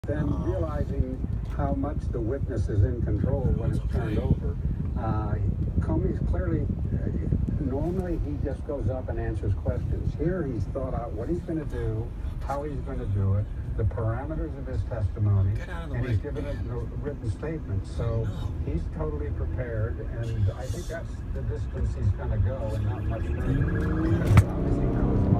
Then realizing how much the witness is in control when it's turned over, Comey's clearly, normally he just goes up and answers questions. Here he's thought out what he's going to do, how he's going to do it, the parameters of his testimony, and he's given a written statement. So he's totally prepared, and I think that's the distance he's going to go, and not much further. Because he obviously knows